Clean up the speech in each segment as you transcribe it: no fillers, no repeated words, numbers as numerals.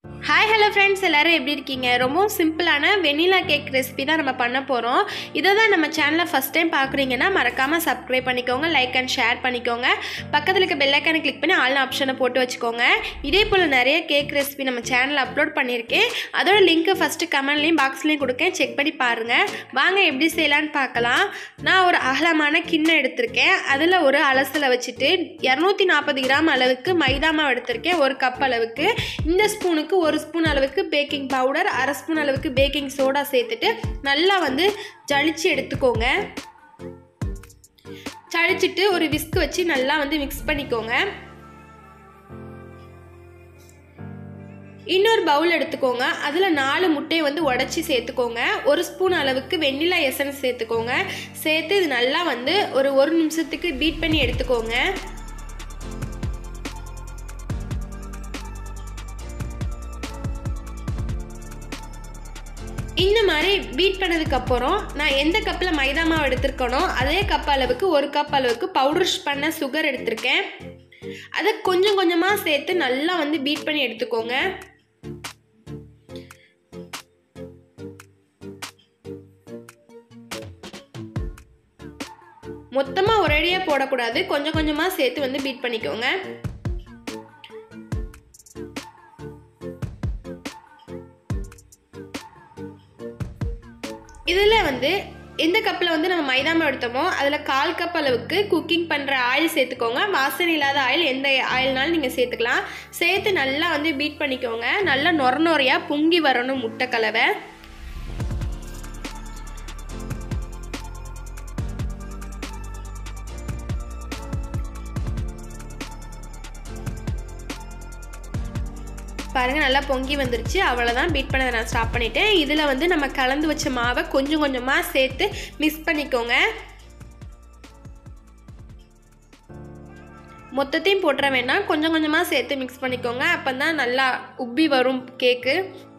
Hi hello friends, எல்லோரும் எப்படி இருக்கீங்க? ரொம்ப சிம்பிளான வெனிலா கேக் ரெசிபி தான் நம்ம பண்ண போகிறோம். இதை தான் நம்ம சேனலை ஃபஸ்ட் டைம் பார்க்குறீங்கன்னா மறக்காமல் சப்ஸ்கிரைப் பண்ணிக்கோங்க, லைக் அண்ட் ஷேர் பண்ணிக்கோங்க. பக்கத்தில் இருக்க பெல் ஐக்கானை கிளிக் பண்ணி ஆல் ஆப்ஷனை போட்டு வச்சுக்கோங்க. இதே போல் நிறைய கேக் ரெசிபி நம்ம சேனலில் அப்லோட் பண்ணியிருக்கேன். அதோட லிங்க்கு ஃபஸ்ட்டு கமெண்ட்லேயும் பாக்ஸ்லேயும் கொடுக்கேன், செக் பண்ணி பாருங்கள். வாங்க எப்படி செய்யலான்னு பார்க்கலாம். நான் ஒரு அகலமான கிண்ணம் எடுத்திருக்கேன். அதில் ஒரு அலசலை வச்சுட்டு 240 கிராம் அளவுக்கு மைதா மாவு எடுத்திருக்கேன், 1 கப் அளவுக்கு. இந்த ஸ்பூனுக்கு 1 ஸ்பூன் அளவுக்கு பேக்கிங் பவுடர், 1/2 ஸ்பூன் அளவுக்கு பேக்கிங் சோடா சேர்த்துட்டு நல்லா ஜலிச்சு எடுத்துக்கோங்க. ஜலிச்சுட்டு ஒரு விஸ்க் வச்சு நல்லா மிக்ஸ் பண்ணிக்கோங்க. இன்னொரு பவுல் எடுத்துக்கோங்க. அதில் 4 முட்டையை உடைச்சி சேர்த்துக்கோங்க. 1 ஸ்பூன் அளவுக்கு வெண்ணிலா எசன்ஸ் சேர்த்துக்கோங்க. சேர்த்து இது நல்லா ஒரு நிமிஷத்துக்கு பீட் பண்ணி எடுத்துக்கோங்க. இந்த மாதிரி பீட் பண்ணதுக்கப்புறம் நான் எந்த கப்பில் மைதா மாவு எடுத்திருக்கனோ அதே கப் அளவுக்கு 1 கப் அளவுக்கு பவுடர் பண்ண சுகர் எடுத்திருக்கேன். அதை கொஞ்சம் கொஞ்சமாக சேர்த்து நல்லா பீட் பண்ணி எடுத்துக்கோங்க. மொத்தமாக ஒரேடியாக போடக்கூடாது, கொஞ்சம் கொஞ்சமாக சேர்த்து பீட் பண்ணிக்கோங்க. இதில் எந்த கப்பில் நம்ம மைதா மாவு எடுத்தோமோ அதில் 1/4 கப் அளவுக்கு குக்கிங் பண்ணுற ஆயில் சேர்த்துக்கோங்க. வாசனை இல்லாத ஆயில், எந்த ஆயில்னாலும் நீங்கள் சேர்த்துக்கலாம். சேர்த்து நல்லா பீட் பண்ணிக்கோங்க. நல்லா நொறையாக பொங்கி வரணும் முட்டை கலவை. பாருங்கள், நல்லா பொங்கி வந்துருச்சு. அவ்வளோதான், பீட் பண்ணதை நான் ஸ்டாப் பண்ணிட்டேன். இதில் நம்ம கலந்து வச்ச மாவை கொஞ்சம் கொஞ்சமாக சேர்த்து மிக்ஸ் பண்ணிக்கோங்க. மொத்தத்தையும் போட்டுற வேண்டாம், கொஞ்சம் கொஞ்சமாக சேர்த்து மிக்ஸ் பண்ணிக்கோங்க. அப்போ தான் நல்லா உப்பி வரும் கேக்கு.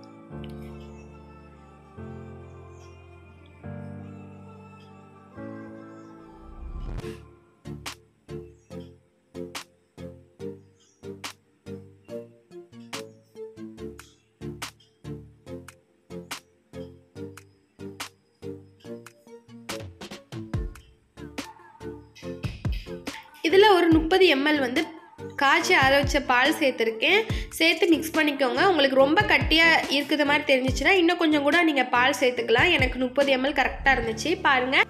இதில் ஒரு 30 ml காய்ச்சி ஆற வச்ச பால் சேர்த்துருக்கேன். சேர்த்து மிக்ஸ் பண்ணிக்கோங்க. உங்களுக்கு ரொம்ப கட்டியாக இருக்கிற மாதிரி தெரிஞ்சிச்சுன்னா இன்னும் கொஞ்சம் கூட நீங்கள் பால் சேர்த்துக்கலாம். எனக்கு 30 ml கரெக்டாக இருந்துச்சு. பாருங்கள்,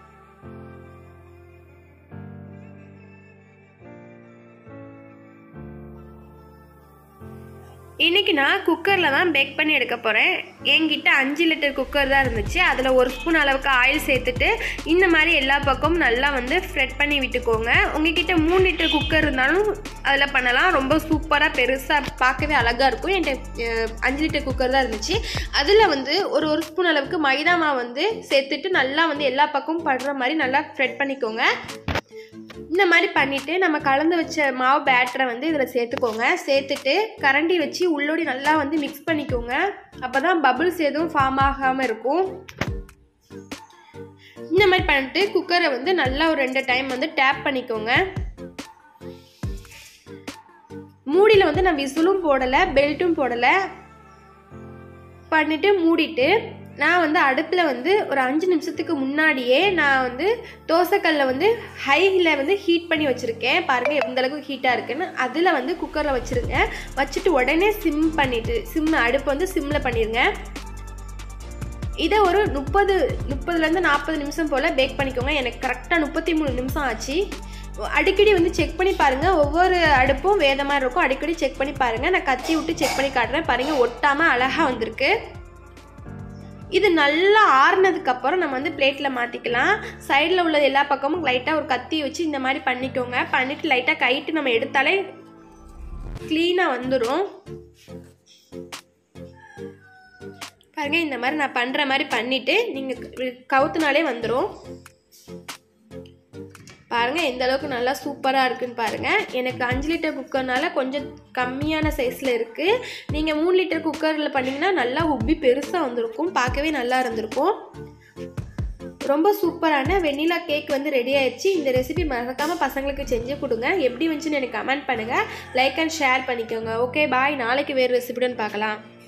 இன்றைக்கி நான் குக்கரில் தான் பேக் பண்ணி எடுக்க போகிறேன். என்கிட்ட 5 லிட்டர் குக்கர் தான் இருந்துச்சு. அதில் 1 ஸ்பூன் அளவுக்கு ஆயில் சேர்த்துட்டு இந்த மாதிரி எல்லா பக்கமும் நல்லா ஃப்ரெட் பண்ணி விட்டுக்கோங்க. உங்கள்கிட்ட 3 லிட்டர் குக்கர் இருந்தாலும் அதில் பண்ணலாம். ரொம்ப சூப்பராக பெருசாக பார்க்கவே அழகாக இருக்கும். என்கிட்ட 5 லிட்டர் குக்கர் தான் இருந்துச்சு. அதில் ஒரு ஸ்பூன் அளவுக்கு மைதா மாவு சேர்த்துட்டு நல்லா எல்லா பக்கமும் படுற மாதிரி நல்லா ஃப்ரெட் பண்ணிக்கோங்க. இந்த மாதிரி பண்ணிவிட்டு நம்ம கலந்து வச்ச மாவு பேட்டரை இதில் சேர்த்துக்கோங்க. சேர்த்துட்டு கரண்டி வச்சு உள்ளோடி நல்லா மிக்ஸ் பண்ணிக்கோங்க. அப்போ தான் பபிள்ஸ் எதுவும் ஃபார்ம் ஆகாமல் இருக்கும். இந்த மாதிரி பண்ணிட்டு குக்கரை நல்லா ஒரு 2 டைம் டேப் பண்ணிக்கோங்க. மூடியில் நான் விசிலும் போடலை, பெல்ட்டும் போடலை. பண்ணிவிட்டு மூடிட்டு நான் அடுப்பில் ஒரு 5 நிமிஷத்துக்கு முன்னாடியே நான் தோசைக்கல்ல ஹையில் ஹீட் பண்ணி வச்சுருக்கேன். பாருங்கள் எந்தளவுக்கு ஹீட்டாக இருக்குன்னு. அதில் குக்கரில் வச்சுருங்க. வச்சுட்டு உடனே சிம் பண்ணிவிட்டு அடுப்பை சிம்மில் பண்ணிடுங்க. இதை ஒரு 30லேருந்து 40 நிமிஷம் போல் பேக் பண்ணிக்கோங்க. எனக்கு கரெக்டாக 33 நிமிஷம் ஆச்சு. அடிக்கடி செக் பண்ணி பாருங்கள். ஒவ்வொரு அடுப்பும் வேத மாதிரி இருக்கும். அடிக்கடி செக் பண்ணி பாருங்கள். நான் கத்தி விட்டு செக் பண்ணி காட்டுறேன். பாருங்கள், ஒட்டாமல் அழகாக வந்திருக்கு. இது நல்லா ஆறுனதுக்கப்புறம் நம்ம பிளேட்டில் மாற்றிக்கலாம். சைடில் உள்ள எல்லா பக்கமும் லைட்டாக ஒரு கத்தி வச்சு இந்த மாதிரி பண்ணிக்கோங்க. பண்ணிவிட்டு லைட்டாக கைட்டு நம்ம எடுத்தாலே க்ளீனாக வந்துடும். பாருங்கள், இந்த மாதிரி நான் பண்ணுற மாதிரி பண்ணிவிட்டு நீங்கள் கவுத்துனாலே வந்துடும். பாருங்கள் எந்த அளவுக்கு நல்லா சூப்பராக இருக்குன்னு பாருங்கள். எனக்கு 5 லிட்டர் குக்கர்னால கொஞ்சம் கம்மியான சைஸில் இருக்குது. நீங்கள் 3 லிட்டர் குக்கரில் பண்ணிங்கன்னா நல்லா உப்பி பெருசாக வந்திருக்கும். பார்க்கவே நல்லா இருந்திருக்கும். ரொம்ப சூப்பரான வெண்ணிலா கேக் வந்து ரெடி ஆயிடுச்சு. இந்த ரெசிபி மறக்காமல் பசங்களுக்கு செஞ்சு கொடுங்க. எப்படி வந்துச்சுன்னு எனக்கு கமெண்ட் பண்ணுங்கள். லைக் அண்ட் ஷேர் பண்ணிக்கோங்க. Okay bye. நாளைக்கு வேறு ரெசிபியுடன் பார்க்கலாம்.